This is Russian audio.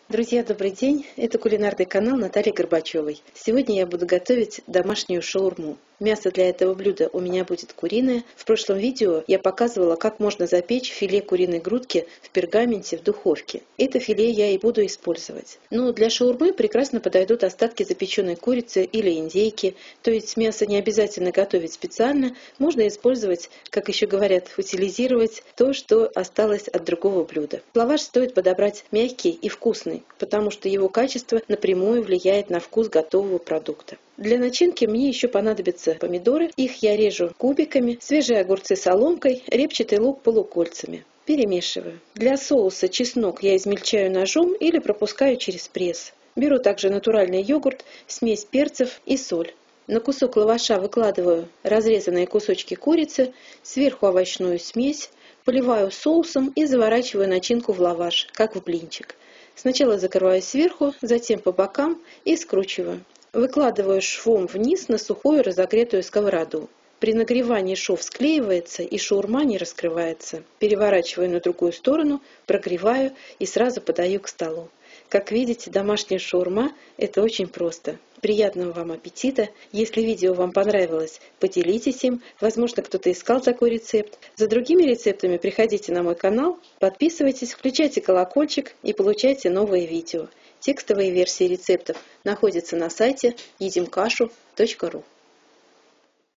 Друзья, добрый день! Это кулинарный канал Натальи Горбачевой. Сегодня я буду готовить домашнюю шаурму. Мясо для этого блюда у меня будет куриное. В прошлом видео я показывала, как можно запечь филе куриной грудки в пергаменте в духовке. Это филе я и буду использовать. Но для шаурмы прекрасно подойдут остатки запеченной курицы или индейки. То есть мясо не обязательно готовить специально. Можно использовать, как еще говорят, утилизировать то, что осталось от другого блюда. Лаваш стоит подобрать мягкий и вкусный, потому что его качество напрямую влияет на вкус готового продукта. Для начинки мне еще понадобятся помидоры, их я режу кубиками, свежие огурцы соломкой, репчатый лук полукольцами. Перемешиваю. Для соуса чеснок я измельчаю ножом или пропускаю через пресс. Беру также натуральный йогурт, смесь перцев и соль. На кусок лаваша выкладываю разрезанные кусочки курицы, сверху овощную смесь, поливаю соусом и заворачиваю начинку в лаваш, как в блинчик. Сначала закрываю сверху, затем по бокам и скручиваю. Выкладываю швом вниз на сухую разогретую сковороду. При нагревании шов склеивается и шаурма не раскрывается. Переворачиваю на другую сторону, прогреваю и сразу подаю к столу. Как видите, домашняя шаурма – это очень просто. Приятного вам аппетита! Если видео вам понравилось, поделитесь им. Возможно, кто-то искал такой рецепт. За другими рецептами приходите на мой канал, подписывайтесь, включайте колокольчик и получайте новые видео. Текстовые версии рецептов находятся на сайте едимкашу.ру.